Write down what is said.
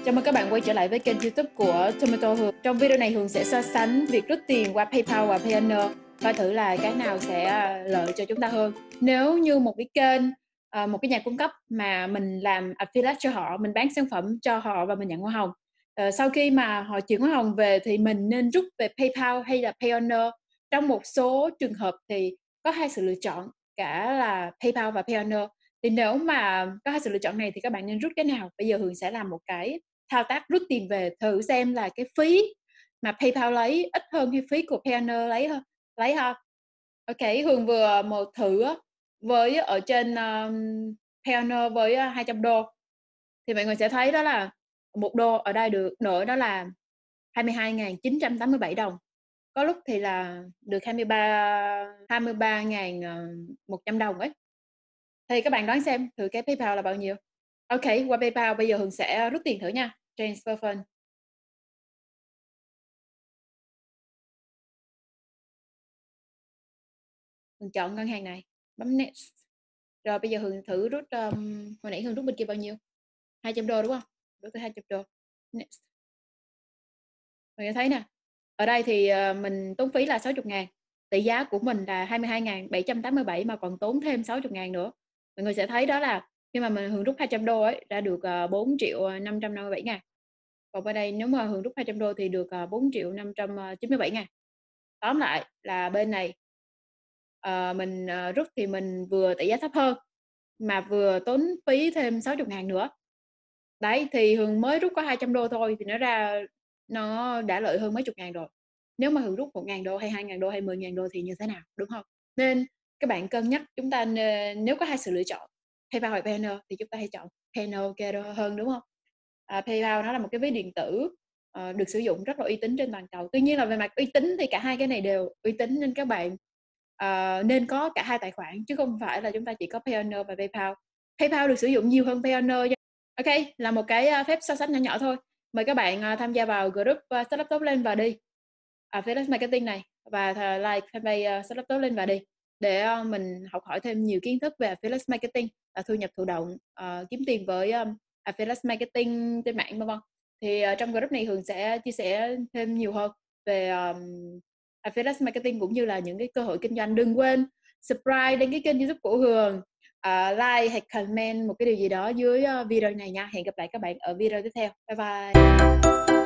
Chào mừng các bạn quay trở lại với kênh YouTube của Tomato Hường. Trong video này Hường sẽ so sánh việc rút tiền qua PayPal và Payoneer, coi thử là cái nào sẽ lợi cho chúng ta hơn. Nếu như một cái kênh, một cái nhà cung cấp mà mình làm affiliate cho họ, mình bán sản phẩm cho họ và mình nhận hoa hồng. Sau khi mà họ chuyển hoa hồng về thì mình nên rút về PayPal hay là Payoneer? Trong một số trường hợp thì có hai sự lựa chọn, cả là PayPal và Payoneer. Thì nếu mà có hai sự lựa chọn này thì các bạn nên rút cái nào? Bây giờ Hường sẽ làm một cái thao tác rút tiền về thử xem là cái phí mà PayPal lấy ít hơn hay phí của Payoneer lấy ha. Ok, Hường vừa một thử với ở trên Payoneer với 200 đô thì mọi người sẽ thấy đó là $1 ở đây được nữa đó là 22.987 đồng. Có lúc thì là được 23.100 đồng ấy. Thì các bạn đoán xem thử cái PayPal là bao nhiêu. Ok, qua PayPal bây giờ Hường sẽ rút tiền thử nha. Transfer fund. Hường chọn ngân hàng này, bấm next. Rồi bây giờ Hường thử rút, hồi nãy Hường rút bên kia bao nhiêu? 200 đô đúng không? Rút tới 200 đô. Next. Mọi người thấy nè, ở đây thì mình tốn phí là 60.000. Tỷ giá của mình là 22.787 mà còn tốn thêm 60.000 nữa. Mọi người sẽ thấy đó là khi mà mình Hường rút 200 đô ấy ra được 4.557.000. Còn bên đây nếu mà Hường rút 200 đô thì được 4.597.000. Tóm lại là bên này mình rút thì mình vừa tỷ giá thấp hơn mà vừa tốn phí thêm 60.000 nữa. Đấy, thì Hường mới rút có 200 đô thôi thì nó đã lợi hơn mấy chục ngàn rồi. Nếu mà Hường rút 1.000 đô hay 2.000 đô hay 10.000 đô thì như thế nào, đúng không? Nên các bạn cân nhắc, chúng ta nếu có hai sự lựa chọn PayPal hoặc Payoneer thì chúng ta hãy chọn Payoneer ok hơn, đúng không? PayPal nó là một cái ví điện tử được sử dụng rất là uy tín trên toàn cầu. Tuy nhiên là về mặt uy tín thì cả hai cái này đều uy tín, nên các bạn nên có cả hai tài khoản chứ không phải là chúng ta chỉ có Payoneer và PayPal. PayPal được sử dụng nhiều hơn Payoneer. Ok, là một cái phép so sánh nhỏ nhỏ thôi. Mời các bạn tham gia vào group Startup Tốt Lên và đi, Affiliate Marketing này, và like fanpage Startup Tốt Lên và đi, để mình học hỏi thêm nhiều kiến thức về Affiliate Marketing và thu nhập thụ động, kiếm tiền với Affiliate Marketing trên mạng vân vân. Thì trong group này Hường sẽ chia sẻ thêm nhiều hơn về Affiliate Marketing cũng như là những cái cơ hội kinh doanh. Đừng quên subscribe đến cái kênh YouTube của Hường, like hay comment một cái điều gì đó dưới video này nha. Hẹn gặp lại các bạn ở video tiếp theo. Bye bye.